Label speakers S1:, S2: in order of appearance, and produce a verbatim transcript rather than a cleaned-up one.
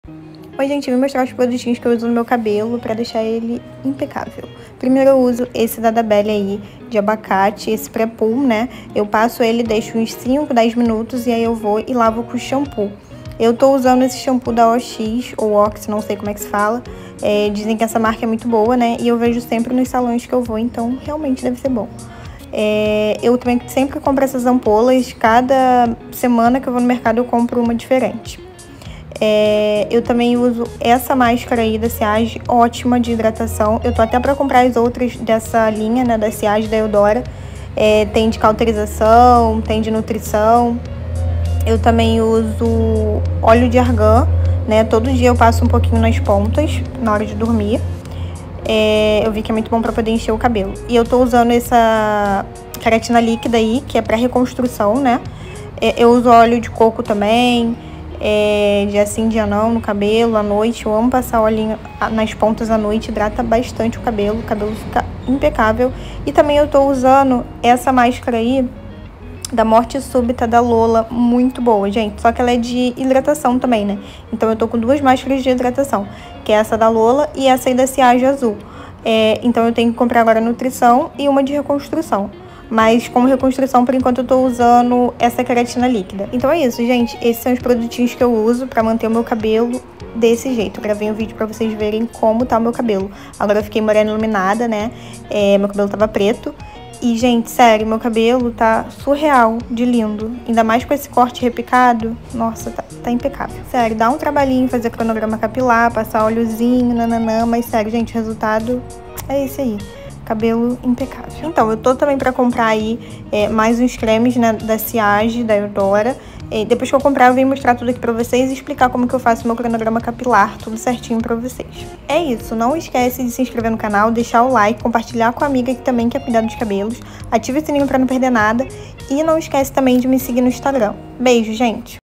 S1: Oi, gente, eu vim mostrar os produtinhos que eu uso no meu cabelo pra deixar ele impecável. Primeiro eu uso esse da Dabelli aí, de abacate, esse pré-poo, né? Eu passo ele, deixo uns cinco, dez minutos e aí eu vou e lavo com shampoo. Eu tô usando esse shampoo da O X, ou Ox, não sei como é que se fala. É, dizem que essa marca é muito boa, né? E eu vejo sempre nos salões que eu vou, então realmente deve ser bom. É, eu também sempre compro essas ampolas, cada semana que eu vou no mercado eu compro uma diferente. É, eu também uso essa máscara aí da Siage, ótima de hidratação. Eu tô até pra comprar as outras dessa linha, né, da Siage, da Eudora. É, tem de cauterização, tem de nutrição. Eu também uso óleo de argan, né, todo dia eu passo um pouquinho nas pontas, na hora de dormir. É, eu vi que é muito bom pra poder encher o cabelo. E eu tô usando essa queratina líquida aí, que é pra reconstrução, né. É, eu uso óleo de coco também. É, dia sim, dia não, no cabelo, à noite. Eu amo passar olhinho nas pontas à noite, hidrata bastante o cabelo, o cabelo fica impecável. E também eu tô usando essa máscara aí, da Morte Súbita, da Lola, muito boa, gente. Só que ela é de hidratação também, né? Então eu tô com duas máscaras de hidratação, que é essa da Lola e essa aí da Siage azul. É, então eu tenho que comprar agora nutrição e uma de reconstrução. Mas como reconstrução, por enquanto, eu tô usando essa queratina líquida. Então é isso, gente. Esses são os produtinhos que eu uso pra manter o meu cabelo desse jeito. Eu gravei um vídeo pra vocês verem como tá o meu cabelo. Agora eu fiquei morena iluminada, né? É, meu cabelo tava preto. E, gente, sério, meu cabelo tá surreal de lindo. Ainda mais com esse corte repicado. Nossa, tá, tá impecável. Sério, dá um trabalhinho fazer cronograma capilar, passar óleozinho, nananã. Mas, sério, gente, o resultado é esse aí. Cabelo impecável. Então, eu tô também pra comprar aí é, mais uns cremes, né, da Siage, da Eudora. E depois que eu comprar, eu venho mostrar tudo aqui pra vocês e explicar como que eu faço meu cronograma capilar, tudo certinho pra vocês. É isso, não esquece de se inscrever no canal, deixar o like, compartilhar com a amiga que também quer cuidar dos cabelos, ativa o sininho pra não perder nada e não esquece também de me seguir no Instagram. Beijo, gente!